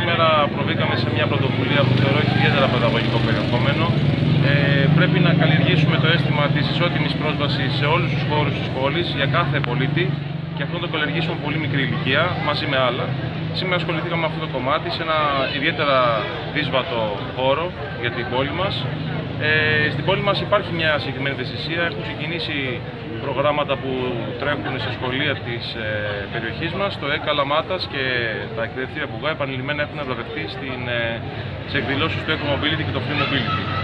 σήμερα προβήκαμε σε μια πρωτοβουλία που θεωρώ έχει ιδιαίτερα παιδαγωγικό περιεχόμενο. Πρέπει να καλλιεργήσουμε το αίσθημα της ισότιμης πρόσβασης σε όλους τους χώρους της πόλης για κάθε πολίτη και αυτό το καλλιεργήσουμε πολύ μικρή ηλικία μαζί με άλλα. Σήμερα ασχοληθήκαμε με αυτό το κομμάτι σε ένα ιδιαίτερα δύσβατο χώρο για την πόλη μας. Στην πόλη μας υπάρχει μια συγκεκριμένη ευαισθησία. Έχουν ξεκινήσει προγράμματα που τρέχουν σε σχολεία της περιοχής μας. Το ΕΚ Καλαμάτας και τα εκπαιδευτήρια Πουγά επανειλημμένα έχουν βραβευτεί σε εκδηλώσεις του Eco Mobility και το Free Mobility.